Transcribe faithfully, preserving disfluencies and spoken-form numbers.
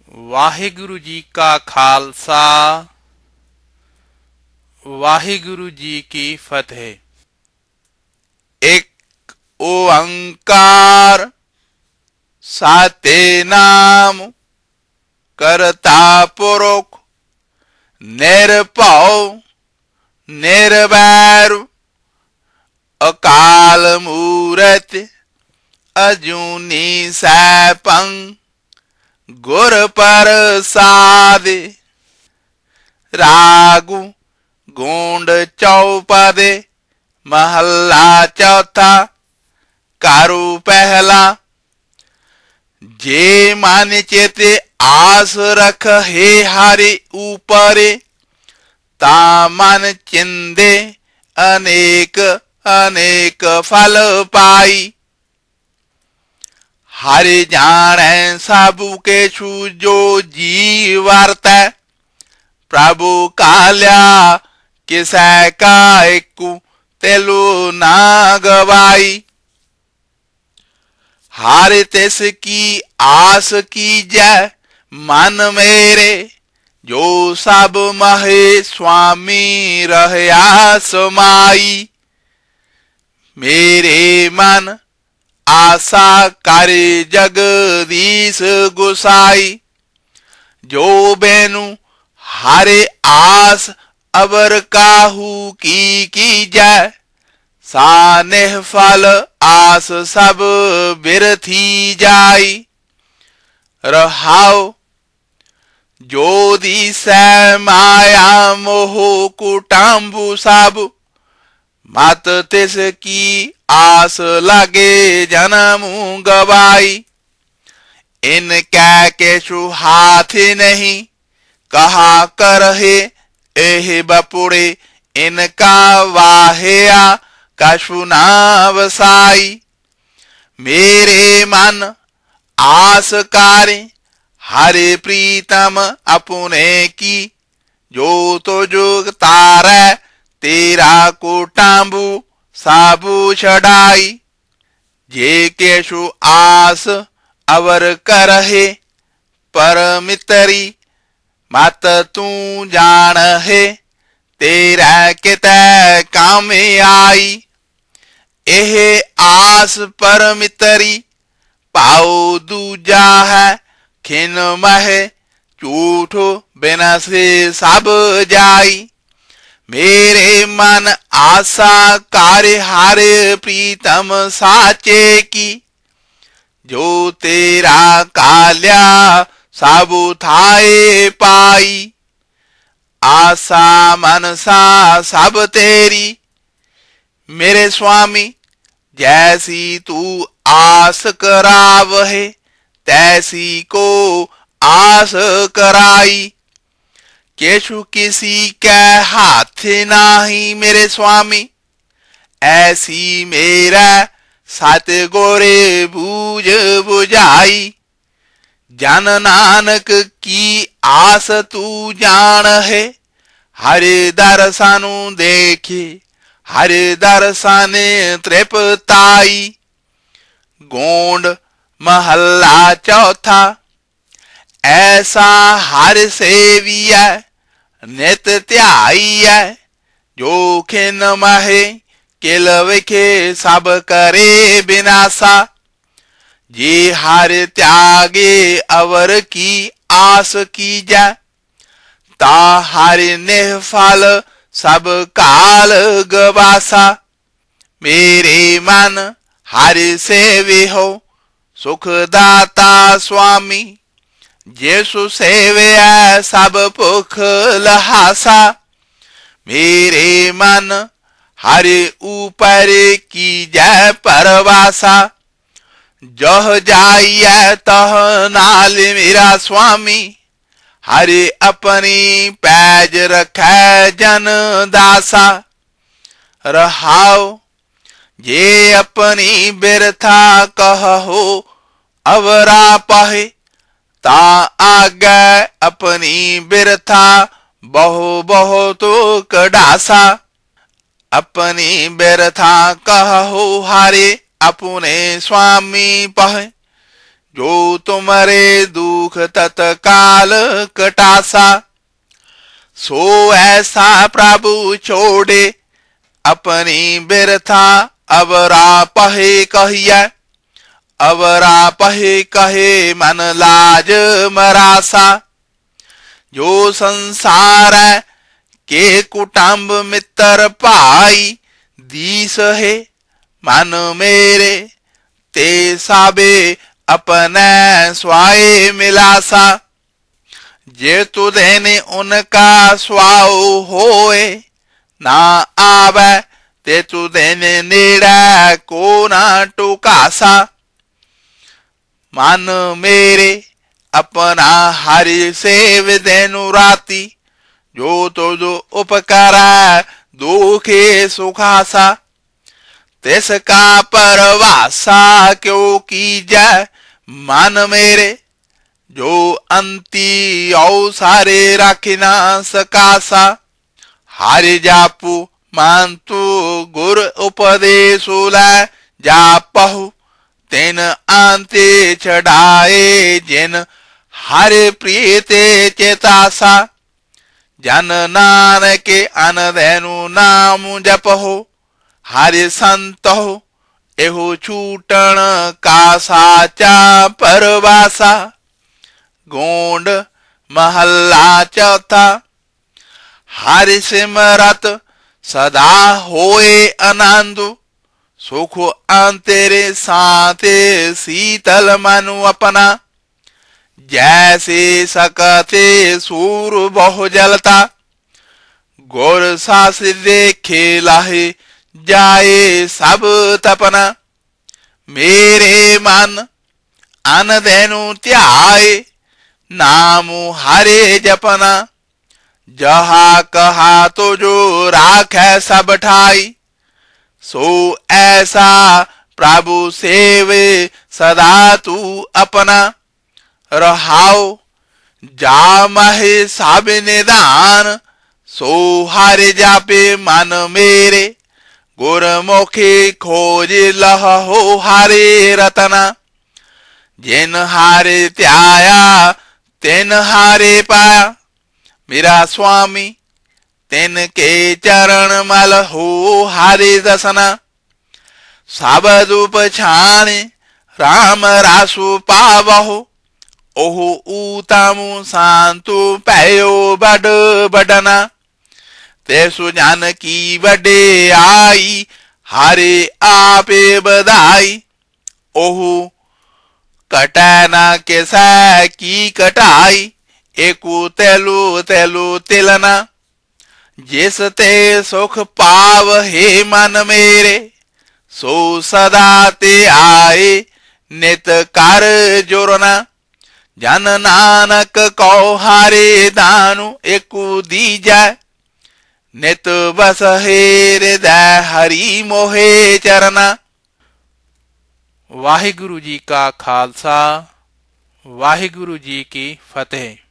वाहिगुरु जी का खालसा वाहिगुरु जी की फतेह। एक ओंकार साते नाम करता पुरुष निरभउ निर्वैर अकाल मूरत अजूनी सैपं गुर प्रसाद। रागु गोंड चौपदे महल्ला चौथा कारू पहला। जे मान चेते आस रख हे हरि ऊपरे ता मन चिंदे अनेक अनेक फल पाई। हरि जाने सबु केछु जो जी वर्तै प्रभु काल्या किसै का एकु तेलु ना गवाई। हरि तिस की आस की जय मन मेरे जो सब महे स्वामी रहया समाई। मेरे मन आशा करे जगदीश गुसाई। जो बेनु हरे आस अवर काहू की की जय सानेह फल आस सब बिरथी जाई। रहाओ जो दिसै माया मोह कुटाम्बु सब मत तिस की आस लगे जन्मू गवाई। इनकै केछु हाथ नहीं कहा करहे एह बपुड़े इनका वाहया कछु ना वसाई। मेरे मन आस कारे हरे प्रीतम अपने की जो तो जुग तारै तेरा कुटाम्बु साबु छड़ाई। जे केशु आस अवर करहे परमितरी मत तू जान है तेरा कितै काम आई। एह आस परमितरी पाओ दूजा है खिन महे झूठो बिना से सब जाई। मेरे मन आशा कार्य हारे प्रीतम साचे की जो तेरा काल्या साबु थाए पाई। आशा मनसा सब तेरी मेरे स्वामी जैसी तू आस करावहे तैसी को आस कराई। केशु किसी के हाथ नाही मेरे स्वामी ऐसी मेरा सत गोरे बूझ बुझाई। जन नानक की आस तू जान है हरि दर्शनु देखे हरि दर्शन तृप्ताई। गोंड महल्ला चौथा ऐसा हर सेविया नित ध्याईयै जो खिन महे किल विखे सब करे विनाशा। जे हर त्यागे अवर की आस की जय ता हर निफल सब काल गवासा। मेरे मन हरि सेवे हो सुखदाता स्वामी जेसु सेवे सब पुख लहासा। मेरे मन हरि ऊपर की जय परवासा। जह जाइए तह नाल मेरा स्वामी हरि अपनी पैज रखै जन दासा। रहाओ जे अपनी बिरथा कहो अवरा पहे ता आगे अपनी बिरथा बहु बहु तो कडासा। अपनी बिरथा कहो हारे अपने स्वामी पहे जो तुम्हारे दुख तत्काल कटासा। सो ऐसा प्रभु छोड़े अपनी बिरथा, अवरा पहे कहिया, अवरा पहे कहे मन लाज मरासा। जो संसार के कुटुंब मित्र पाई, दीस है मन मेरे ते साबे अपने स्वाए मिलासा। जे तु देने उनका स्वाओ होए, ना आवे ते तु देने नेड़ा को ना टोकासा। मन मेरे अपना हरि सेव देनु राती, जो तो जो उपकारा दुखे सुखासा। तिसका परवासा क्यों कीजा मन मेरे, जो अंती औ सारे रखना सकासा। हरि जापू मानतु गुर उपदेशु लै जापहु, तेन आंते चढ़ाए जिन हरि प्रीते चेतासा। जन नानक अन धैनु नाम जपहो, हरि संतो एहो छूटन का साचा परवासा। गोंड महल्ला चौथा। हरि सिमरत सदा होए आनंद, सुख अंतरे साते शीतल मनु अपना। जैसे सकते सूर बहु जलता, गोर सास देखे लाहे जाए सब तपना। मेरे मन अन देनु त्याए, नामु हरे जपना। जहा कहा तो जो राखे सब ठाई, सो ऐसा प्रभु सेवे सदा तू अपना। रहाओ जा महे सब निदान, सो हरे जापे मन मेरे। गुरमुखी खोज लह हो हरे रतना। जिन हारे त्याया तिन हारे पाया, मेरा स्वामी तिन के चरण मल हो हरे दसना। सबद उपछाने राम रासु पावहो, ओहु ऊतमु सांतु पयो बड बडना। तेसु जानकी बडे आई, हरे आपे बधाई। ओहु कटैना कैसा की कटाई, एकु तेलु तेलु तिलना। जिस ते सुख पाव हे मन मेरे, सो सदा ते आए नित कर जोरना। जन नानक को हारे दानु एकु दीजा, नित बस हेरे दै हरि मोहे चरना। वाहिगुरु जी का खालसा, वाहिगुरु जी की फतेह।